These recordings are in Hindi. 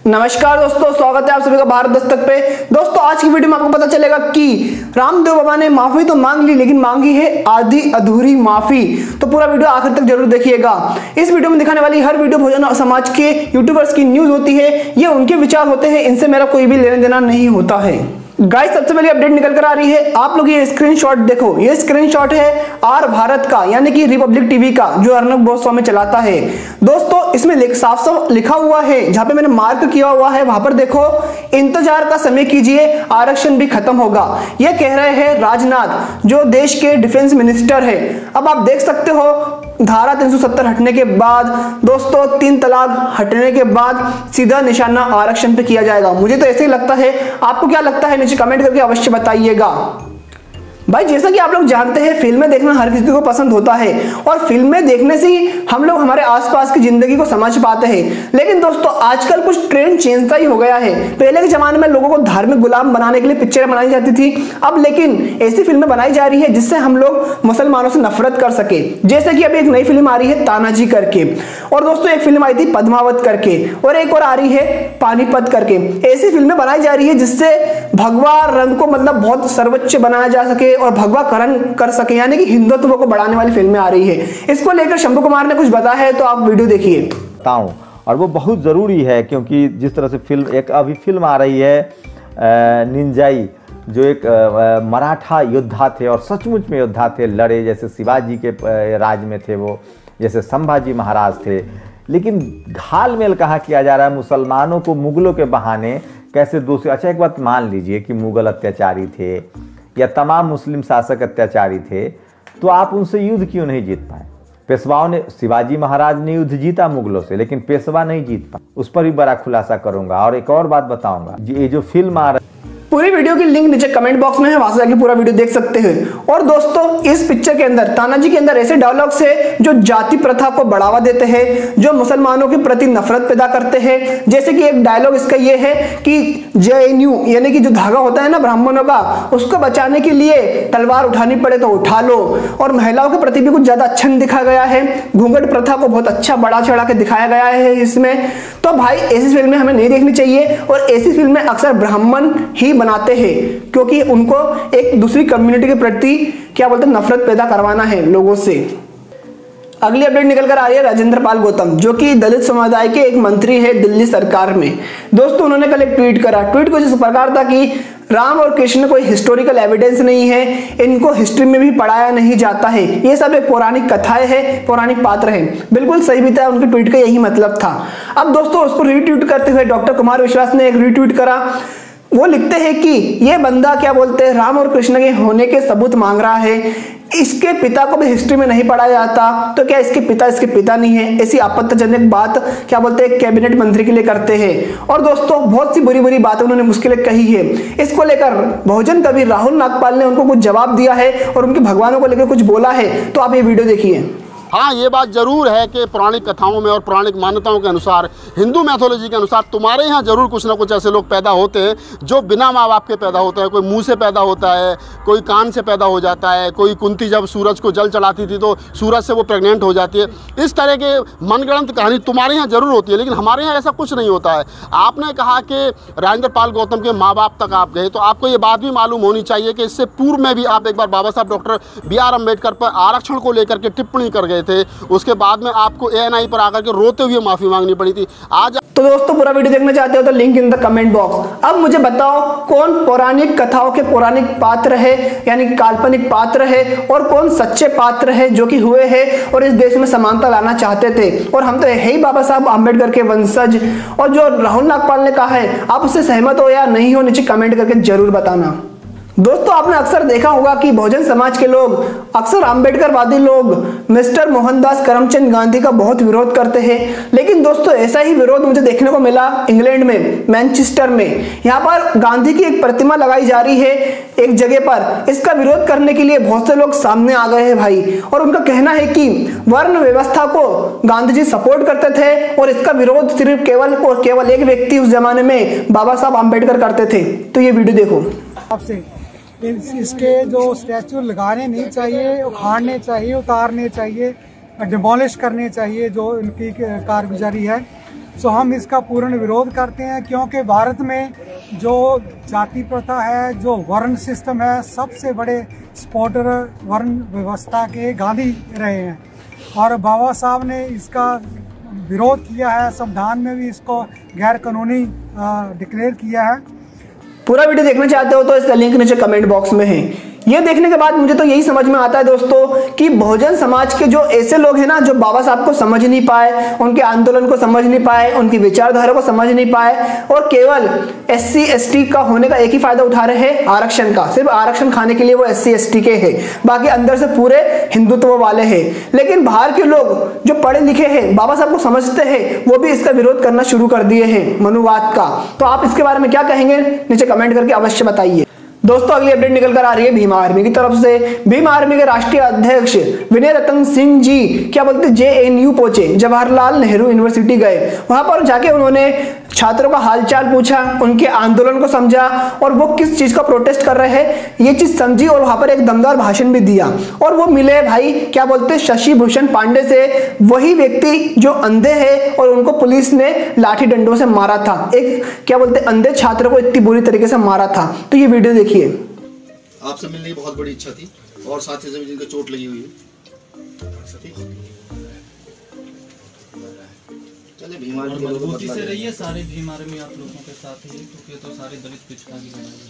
नमस्कार दोस्तों, स्वागत है आप सभी का भारत दस्तक पे। दोस्तों आज की वीडियो में आपको पता चलेगा कि रामदेव बाबा ने माफी तो मांग ली, लेकिन मांगी है आधी अधूरी माफी। तो पूरा वीडियो आखिर तक जरूर देखिएगा। इस वीडियो में दिखाने वाली हर वीडियो भोजन समाज के यूट्यूबर्स की न्यूज होती है, ये उनके विचार होते हैं, इनसे मेरा कोई भी लेना देना नहीं होता है। गाइस सबसे पहले अपडेट निकल कर आ रही है, आप लोग ये स्क्रीनशॉट देखो। ये स्क्रीनशॉट है आर भारत का, यानी कि रिपब्लिक टीवी का, जो अर्नब गोस्वामी चलाता है। दोस्तों इसमें साफ साफ लिखा हुआ है, जहां पे मैंने मार्क किया हुआ है वहां पर देखो, इंतजार का समय कीजिए, आरक्षण भी खत्म होगा। ये कह रहे हैं राजनाथ, जो देश के डिफेंस मिनिस्टर है। अब आप देख सकते हो धारा 370 हटने के बाद, दोस्तों 3 तलाक हटने के बाद सीधा निशाना आरक्षण पे किया जाएगा। मुझे तो ऐसे ही लगता है, आपको क्या लगता है नीचे कमेंट करके अवश्य बताइएगा। भाई जैसा कि आप लोग जानते हैं, फिल्में देखना हर किसी को पसंद होता है और फिल्में देखने से ही हम लोग हमारे आसपास की जिंदगी को समझ पाते हैं। लेकिन दोस्तों आजकल कुछ ट्रेंड चेंज सा ही हो गया है। पहले के जमाने में लोगों को धार्मिक गुलाम बनाने के लिए पिक्चरें बनाई जाती थी, अब लेकिन ऐसी फिल्में बनाई जा रही है जिससे हम लोग मुसलमानों से नफरत कर सके। जैसे कि अभी एक नई फिल्म आ रही है तानाजी करके, और दोस्तों एक फिल्म आई थी पद्मावत करके, और एक और आ रही है पानीपत करके। ऐसी फिल्में बनाई जा रही है जिससे भगवा रंग को मतलब बहुत सर्वोच्च बनाया जा सके और भगवाकरण कर सके, यानी कि हिंदुत्व को बढ़ाने वाली फिल्में आ रही है। इसको लेकर शंभू कुमार ने कुछ बताया है, तो आप वीडियो देखिए। और वो बहुत ज़रूरी है, क्योंकि जिस तरह से अभी फिल्म आ रही है निंजाई, जो एक मराठा योद्धा थे और सचमुच में योद्धा थे, लड़े जैसे शिवाजी के राज में थे वो, जैसे संभाजी महाराज थे। लेकिन घालमेल कहाँ किया जा रहा है, मुसलमानों को मुगलों के बहाने कैसे दूसरे। अच्छा एक बात मान लीजिए कि मुगल अत्याचारी थे या तमाम मुस्लिम शासक अत्याचारी थे, तो आप उनसे युद्ध क्यों नहीं जीत पाए? पेशवाओं ने, शिवाजी महाराज ने युद्ध जीता मुगलों से, लेकिन पेशवा नहीं जीत पाए। उस पर भी बड़ा खुलासा करूंगा। और एक और बात बताऊंगा, ये जो फिल्म आ रही, पूरी वीडियो की लिंक नीचे कमेंट बॉक्स में है, वहां से जाके पूरा वीडियो देख सकते हैं। और दोस्तों इस पिक्चर के अंदर, तानाजी के अंदर ऐसे डायलॉग्स है जो जाति प्रथा को बढ़ावा देते हैं, जो मुसलमानों के प्रति नफरत पैदा करते हैं। जैसे कि एक डायलॉग इसका ये है कि JNU यानी कि जो धागा होता है ना ब्राह्मणों का, उसको बचाने के लिए तलवार उठानी पड़े तो उठा लो। और महिलाओं के प्रति भी कुछ ज्यादा अच्छा नहीं दिखाया गया है, घूंघट प्रथा को बहुत अच्छा बढ़ा चढ़ा के दिखाया गया है इसमें। तो भाई ऐसी फिल्में हमें नहीं देखनी चाहिए, और ऐसी फिल्में अक्सर ब्राह्मण ही बनाते हैं, क्योंकि उनको एक दूसरी कम्युनिटी के प्रति क्या बोलते हैं, नफरत पैदा करवाना है लोगों से। अगली अपडेट निकल कर आ रही है राजेंद्र पाल गौतम, जो कि दलित समुदाय के एक मंत्री है दिल्ली सरकार में। दोस्तों उन्होंने कल एक ट्वीट करा। ट्वीट कुछ इस प्रकार था कि राम और कृष्ण कोई हिस्टोरिकल एविडेंस नहीं है, इनको हिस्ट्री में भी पढ़ाया नहीं जाता है, ये सब एक पौराणिक कथाएं हैं, पौराणिक पात्र हैं। बिल्कुल सही भी था, उनके ट्वीट का यही मतलब था। अब दोस्तों उसको रीट्वीट करते हुए डॉक्टर कुमार विश्वास ने एक रीट्वीट करा। वो लिखते हैं कि ये बंदा क्या बोलते हैं, राम और कृष्ण के होने के सबूत मांग रहा है, इसके पिता को भी हिस्ट्री में नहीं पढ़ाया जाता, तो क्या इसके पिता नहीं है? ऐसी आपत्तिजनक बात क्या बोलते हैं कैबिनेट मंत्री के लिए करते हैं। और दोस्तों बहुत सी बुरी बुरी बातें उन्होंने मुश्किलें कही है। इसको लेकर बहुजन कवि राहुल नागपाल ने उनको कुछ जवाब दिया है और उनके भगवानों को लेकर कुछ बोला है, तो आप ये वीडियो देखिए। हाँ, ये बात जरूर है कि पौराणिक कथाओं में और पौराणिक मान्यताओं के अनुसार, हिंदू मैथोलॉजी के अनुसार, तुम्हारे यहाँ जरूर कुछ ना कुछ ऐसे लोग पैदा होते हैं जो बिना माँ बाप के पैदा होते हैं। कोई मुंह से पैदा होता है, कोई कान से पैदा हो जाता है, कोई कुंती जब सूरज को जल चढ़ाती थी तो सूरज से वो प्रेग्नेंट हो जाती है। इस तरह के मनगढ़ंत कहानी तुम्हारे यहाँ जरूर होती है, लेकिन हमारे यहाँ ऐसा कुछ नहीं होता है। आपने कहा कि राजेंद्र पाल गौतम के माँ बाप तक आप गए, तो आपको ये बात भी मालूम होनी चाहिए कि इससे पूर्व में भी आप एक बार बाबा साहब डॉक्टर BR अम्बेडकर पर आरक्षण को लेकर के टिप्पणी कर गए थे। उसके बाद में आपको ANI पर आकर के रोते हुए माफी मांगनी पड़ी थी। आज तो दोस्तों पूरा वीडियो देखना चाहते हो तो link in the comment box. अब मुझे बताओ कौन पौराणिक कथाओं के पौराणिक पात्र है, यानी काल्पनिक पात्र है, और कौन सच्चे पात्र है जो कि हुए हैं और इस देश में समानता लाना चाहते थे। और हम तो है ही बाबा साहब अम्बेडकर के वंशज। और जो राहुल नागपाल ने कहा है, आप उससे सहमत हो या नहीं हो, नीचे कमेंट करके जरूर बताना। दोस्तों आपने अक्सर देखा होगा कि बहुजन समाज के लोग, अक्सर अम्बेडकरवादी लोग मिस्टर मोहनदास करमचंद गांधी का बहुत विरोध करते हैं। लेकिन दोस्तों ऐसा ही विरोध मुझे देखने को मिला इंग्लैंड में, मैनचेस्टर में। यहाँ पर गांधी की एक प्रतिमा लगाई जा रही है एक जगह पर। इसका विरोध करने के लिए बहुत से लोग सामने आ गए हैं भाई, और उनका कहना है कि वर्ण व्यवस्था को गांधी जी सपोर्ट करते थे और इसका विरोध सिर्फ केवल और केवल एक व्यक्ति उस जमाने में बाबा साहब अम्बेडकर करते थे। तो ये वीडियो देखो। आपसे इसके जो स्टैचू लगाने नहीं चाहिए, उखाड़ने चाहिए, उतारने चाहिए, डिमोलिश करने चाहिए जो इनकी कारगुजारी है। सो हम इसका पूर्ण विरोध करते हैं, क्योंकि भारत में जो जाति प्रथा है, जो वर्ण सिस्टम है, सबसे बड़े सपोर्टर वर्ण व्यवस्था के गांधी रहे हैं और बाबा साहब ने इसका विरोध किया है। संविधान में भी इसको गैर कानूनी डिक्लेयर किया है। पूरा वीडियो देखना चाहते हो तो इसका लिंक नीचे कमेंट बॉक्स में है। ये देखने के बाद मुझे तो यही समझ में आता है दोस्तों कि बहुजन समाज के जो ऐसे लोग हैं ना, जो बाबा साहब को समझ नहीं पाए, उनके आंदोलन को समझ नहीं पाए, उनकी विचारधारा को समझ नहीं पाए और केवल SC ST का होने का एक ही फायदा उठा रहे हैं, आरक्षण का। सिर्फ आरक्षण खाने के लिए वो SC ST के हैं, बाकी अंदर से पूरे हिंदुत्व वाले हैं। लेकिन बाहर के लोग जो पढ़े लिखे हैं, बाबा साहब को समझते हैं, वो भी इसका विरोध करना शुरू कर दिए हैं, मनुवाद का। तो आप इसके बारे में क्या कहेंगे नीचे कमेंट करके अवश्य बताइए। दोस्तों अगली अपडेट निकल कर आ रही है भीम आर्मी की तरफ से। भीम आर्मी के राष्ट्रीय अध्यक्ष विनय रतन सिंह जी क्या बोलते JNU पहुंचे, जवाहरलाल नेहरू यूनिवर्सिटी गए। वहां पर जाके उन्होंने छात्रों का हालचाल पूछा, उनके आंदोलन को समझा और वो किस चीज का प्रोटेस्ट कर रहे हैं ये चीज समझी और वहां पर एक दमदार भाषण भी दिया। और वो मिले भाई क्या बोलते शशि भूषण पांडे से, वही व्यक्ति जो अंधे हैं और उनको पुलिस ने लाठी डंडों से मारा था, एक क्या बोलते अंधे छात्र को इतनी बुरी तरीके से मारा था। तो ये वीडियो देखिए। आपसे मिलने की बहुत बड़ी इच्छा थी और साथी से भी जिनको चोट लगी हुई है। चलिए भीम आर्मी के लोगों मजबूती से रहिए, सारे भीम आर्मी आप लोगों के साथ है, क्योंकि तो सारे दलित पिछड़ा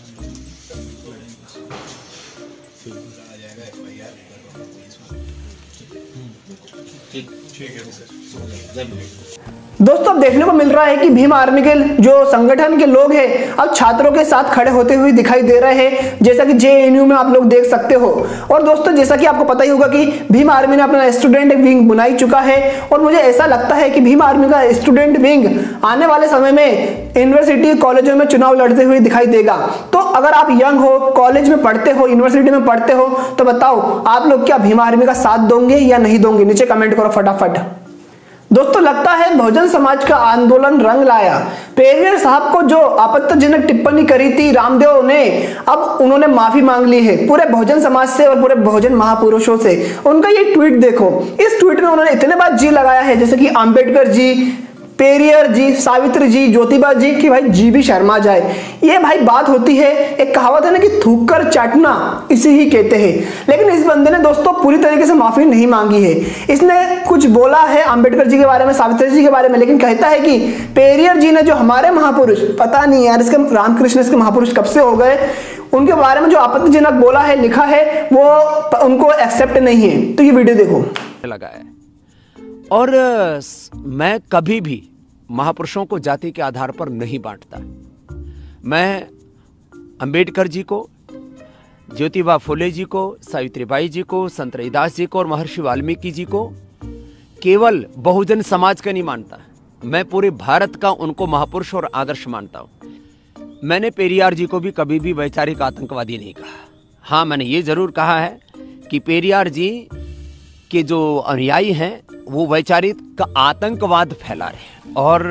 ठीक है। दोस्तों अब देखने को मिल रहा है कि भीम आर्मी के जो संगठन के लोग हैं अब छात्रों के साथ खड़े होते हुए दिखाई दे रहे हैं, जैसा कि JNU में आप लोग देख सकते हो। और दोस्तों जैसा कि आपको पता ही होगा कि भीम आर्मी ने अपना स्टूडेंट विंग बनाई चुका है और मुझे ऐसा लगता है कि भीम आर्मी का स्टूडेंट विंग आने वाले समय में यूनिवर्सिटी कॉलेजों में चुनाव लड़ते हुए दिखाई देगा। तो अगर आप यंग हो, कॉलेज में पढ़ते हो, यूनिवर्सिटी में पढ़ते हो, तो बताओ आप लोग क्या भीम आर्मी का साथ दोगे या नहीं दोगे, नीचे कमेंट करो फटाफट। दोस्तों लगता है बहुजन समाज का आंदोलन रंग लाया। पेरियर साहब को जो आपत्तिजनक टिप्पणी करी थी रामदेव ने, अब उन्होंने माफी मांग ली है पूरे बहुजन समाज से और पूरे बहुजन महापुरुषों से। उनका ये ट्वीट देखो, इस ट्वीट में उन्होंने इतने बार जी लगाया है, जैसे कि अंबेडकर जी, पेरियर जी, सावित्री जी, ज्योतिबा जी, कि भाई जी भी शर्मा जाए। ये भाई बात होती है, एक कहावत है ना कि थूक कर चाटना, इसे ही कहते हैं। लेकिन इस बंदे ने दोस्तों पूरी तरीके से माफी नहीं मांगी है। इसने कुछ बोला है अंबेडकर जी के बारे में, सावित्री जी के बारे में, लेकिन कहता है कि पेरियर जी ने जो हमारे महापुरुष, पता नहीं यार इसके रामकृष्ण इसके महापुरुष कब से हो गए, उनके बारे में जो आपत्तिजनक बोला है, लिखा है, वो उनको एक्सेप्ट नहीं है। तो ये वीडियो देखो। लगा है और मैं कभी भी महापुरुषों को जाति के आधार पर नहीं बांटता। मैं अंबेडकर जी को, ज्योतिबा फुले जी को, सावित्रीबाई जी को, संत रविदास जी को और महर्षि वाल्मीकि जी को केवल बहुजन समाज का नहीं मानता, मैं पूरे भारत का उनको महापुरुष और आदर्श मानता हूँ। मैंने पेरियार जी को भी कभी भी वैचारिक आतंकवादी नहीं कहा। हाँ, मैंने ये जरूर कहा है कि पेरियार जी के जो अनुयायी हैं वो वैचारिक आतंकवाद फैला रहे हैं। और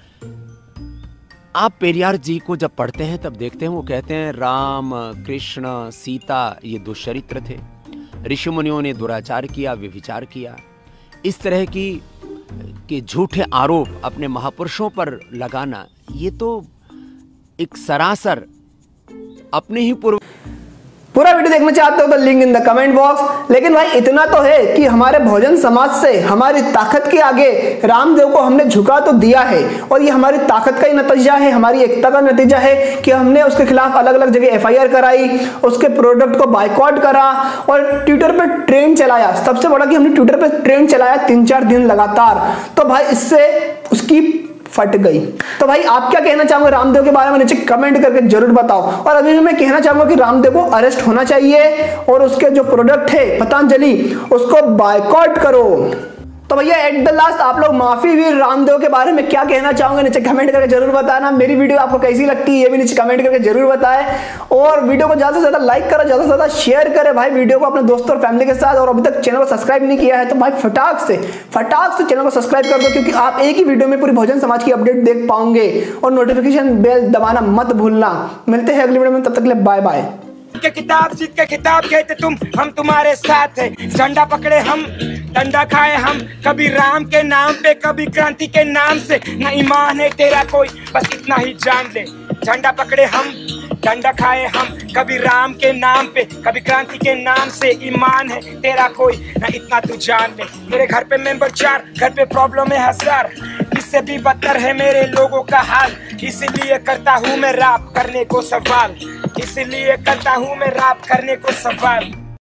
आप पेरियार जी को जब पढ़ते हैं तब देखते हैं वो कहते हैं राम, कृष्ण, सीता ये दुष्चरित्र थे, ऋषि मुनियों ने दुराचार किया, व्यभिचार किया। इस तरह की झूठे आरोप अपने महापुरुषों पर लगाना, ये तो एक सरासर अपने ही पूरा वीडियो देखना चाहते हो तो link in the comment box. लेकिन भाई इतना तो है कि हमारे बहुजन समाज से हमारी ताकत के आगे रामदेव को हमने झुका तो दिया है, और ये हमारी ताकत का ही नतीजा है, हमारी एकता का नतीजा है कि हमने उसके खिलाफ अलग अलग जगह FIR कराई, उसके प्रोडक्ट को बाइकआउट करा और ट्विटर पर ट्रेंड चलाया। सबसे बड़ा कि हमने ट्विटर पर ट्रेंड चलाया 3-4 दिन लगातार। तो भाई इससे उसकी फट गई। तो भाई आप क्या कहना चाहोगे रामदेव के बारे में, नीचे कमेंट करके जरूर बताओ। और अभी मैं कहना चाहूंगा कि रामदेव को अरेस्ट होना चाहिए और उसके जो प्रोडक्ट है पतंजलि उसको बायकॉट करो। तो भैया एट द लास्ट आप लोग माफी वीर रामदेव के बारे में क्या कहना चाहोगे, नीचे कमेंट करके जरूर बताना। मेरी वीडियो आपको कैसी लगती है ये भी नीचे कमेंट करके जरूर बताएं, और वीडियो को ज्यादा से ज्यादा लाइक करो, ज्यादा से ज्यादा शेयर करें भाई वीडियो को अपने दोस्तों और फैमिली के साथ। और अभी तक चैनल को सब्सक्राइब नहीं किया है तो भाई फटाक से चैनल को सब्सक्राइब कर दो, क्योंकि आप एक ही वीडियो में पूरी बहुजन समाज की अपडेट देख पाओगे। और नोटिफिकेशन बेल दबाना मत भूलना। मिलते हैं अगली वीडियो में, तब तक के लिए बाय बाय। किताब जीत के खिताब कहते तुम, हम तुम्हारे साथ है, झंडा पकड़े हम डंडा खाए हम कभी राम के नाम पे, कभी क्रांति के नाम से। न ईमान है तेरा कोई, बस इतना ही जान ले। झंडा पकड़े हम, डंडा खाए हम, कभी राम के नाम पे, कभी क्रांति के नाम से। ईमान है तेरा कोई, ना इतना तू जान ले। मेरे घर पे मेंबर 4, घर पे प्रॉब्लम है 1000, इससे भी बदतर है मेरे लोगों का हाल। इसीलिए करता हूँ मैं रैप करने को सवाल, इसीलिए करता हूँ मैं रैप करने को सवाल।